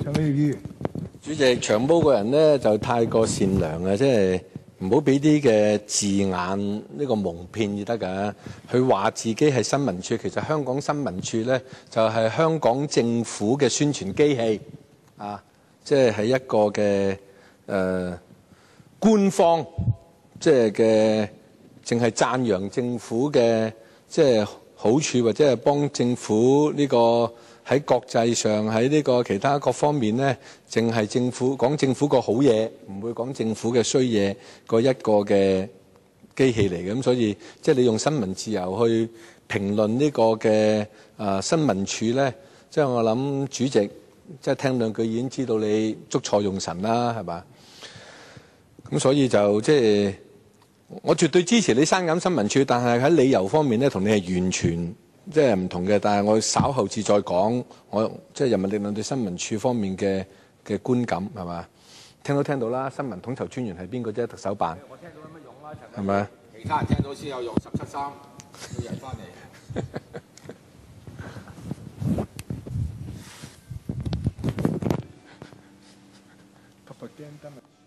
陳偉業議員， 主席，長毛個人咧就太過善良啊，即係唔好俾啲嘅字眼呢個蒙騙至得㗎。佢話自己係新聞處，其實香港新聞處咧就係香港政府嘅宣傳機器啊，即係一個嘅官方，即係嘅淨係讚揚政府嘅即係好處，或者係幫政府呢個喺國際上喺呢個其他各方面咧，淨係政府講政府個好嘢，唔會講政府嘅衰嘢個一個嘅機器嚟嘅。咁所以即係你用新聞自由去評論呢個嘅新聞處咧，即係我諗主席即係聽兩句已經知道你捉錯用神啦，係嘛？咁所以就即係我絕對支持你刪減新聞處，但係喺理由方面咧，同你係完全即係唔同嘅。但係我稍後至再講，我即係人民力量對新聞處方面嘅觀感係嘛？聽到啦，新聞統籌專員係邊個啫？特首辦。 我聽到有乜用啦？ 係咪？ 其他人聽到先有用，17.3每人翻嚟。